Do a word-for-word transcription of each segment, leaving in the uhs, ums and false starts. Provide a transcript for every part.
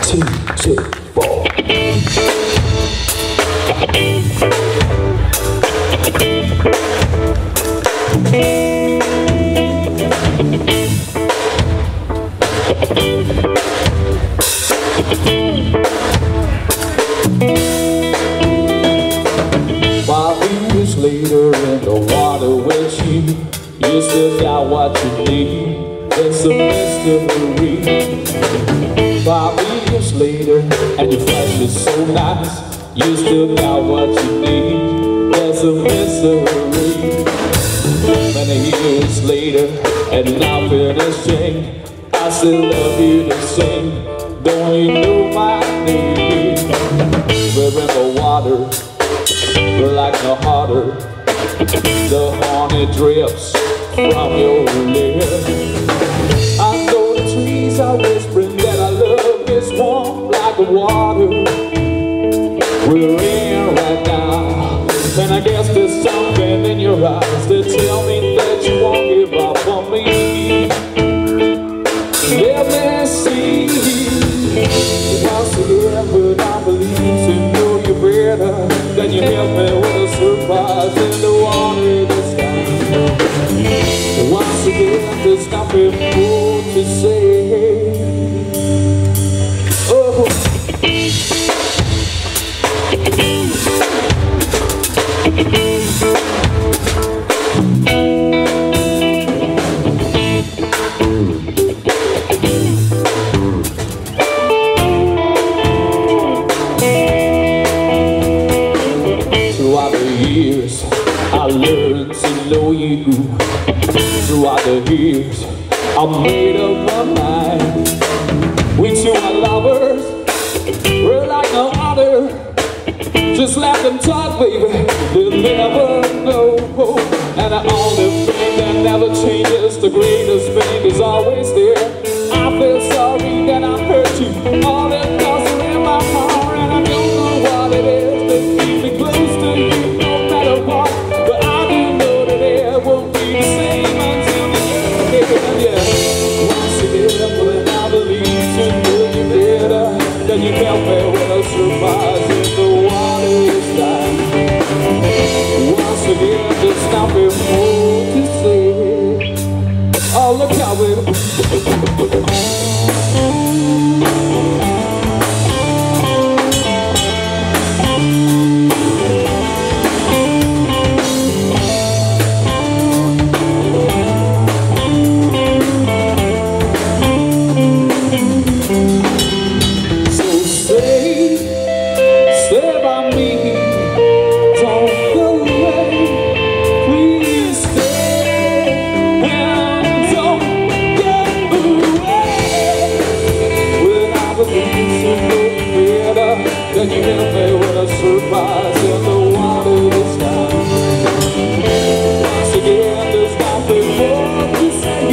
two, two, four. Five years later in the water with you, you still got what you need. It's a mystery. Five years later and your flesh is so nice, you still got what you need. There's a mystery. Many years later and I'm finishing, I still love you to sing. Don't you know my name? We're in the water, we're like no harder. The honey drips from your lips. I know the trees are whispering that our love is warm like the water we're in right now. And I guess there's something in your eyes that tell me that you won't give up on me. Let me see once again, but I believe to know you better. Then you help me with a surprise in the water this time. Once again, there's nothing more to say. Oh. Throughout the years, I learned to know you. Throughout the years, I made up my mind. We two are lovers, we're like no other. Just let them talk, baby, they'll never know. And the only thing that never changes, the greatest thing is always there. I feel sorry that I hurt you, all that thoughts are in my heart. And I don't know what it is that keeps me close to you no matter what. But I do know that it won't be the same until the end. Yeah. Once again, when I believe to know you better, then you help me with a surprise in the water this time. Once again, there's nothing more to say. Oh, look how we then you help me with a surprise in the water this time. Once again, there's nothing more to say.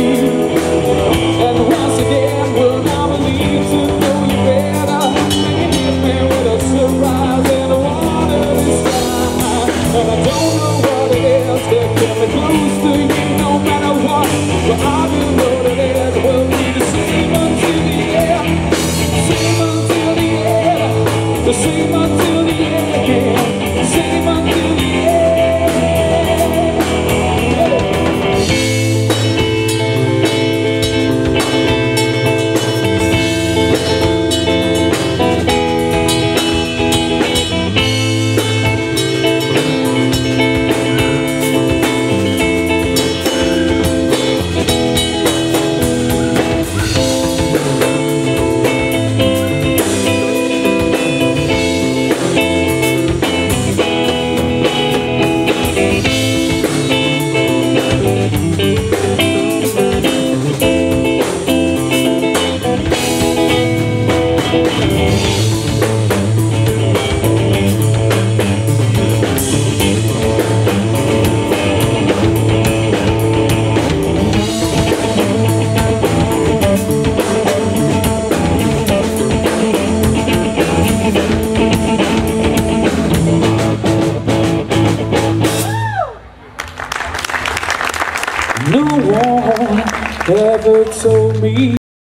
And once again, we'll never leave to know you better. And you help me with a surprise in the water this time. And I don't know what it is that kept me close to you no matter what. But I do know that it will be the same until the end. Same until the end. The same until the end, same until the No one ever told me